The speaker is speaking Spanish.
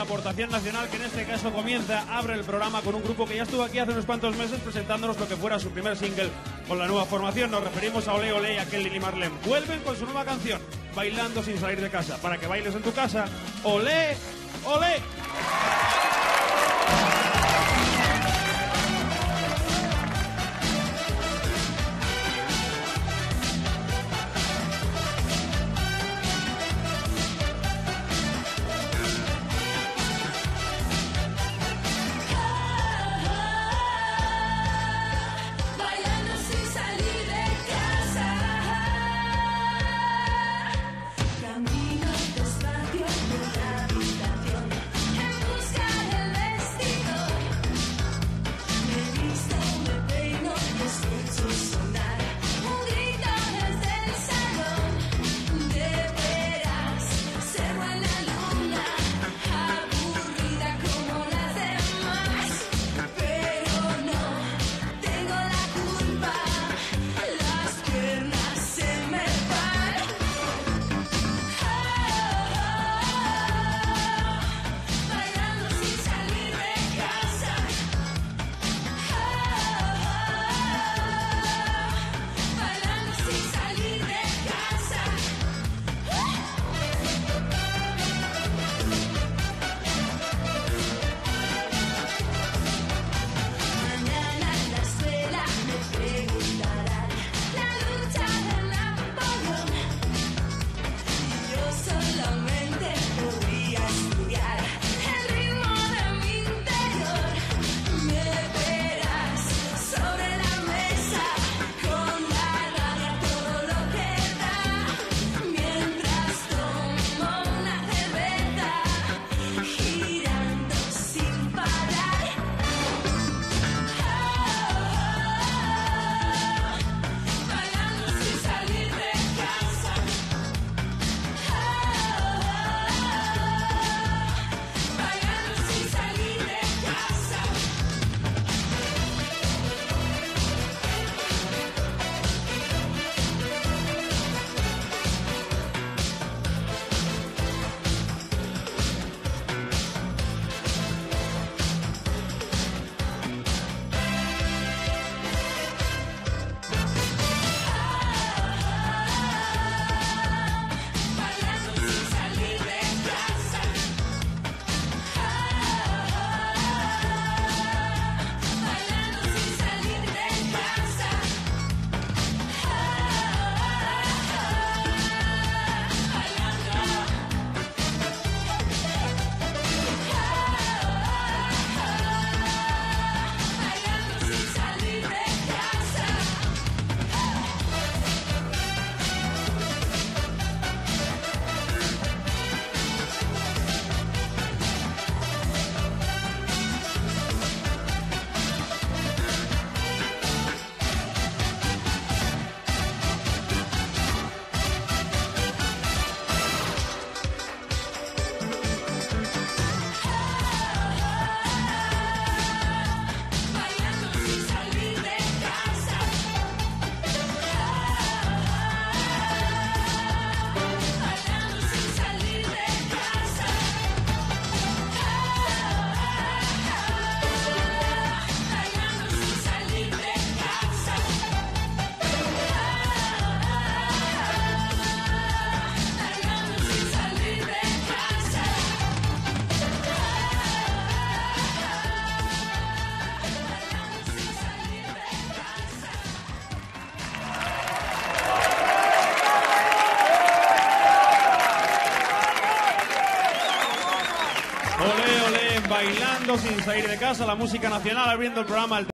aportación nacional, que en este caso comienza, abre el programa con un grupo que ya estuvo aquí hace unos cuantos meses presentándonos lo que fuera su primer single con la nueva formación. Nos referimos a Olé Olé y a Kelly y Marlene. Vuelven con su nueva canción, Bailando sin salir de casa, para que bailes en tu casa. Olé Olé. Olé, olé, bailando sin salir de casa, la música nacional abriendo el programa.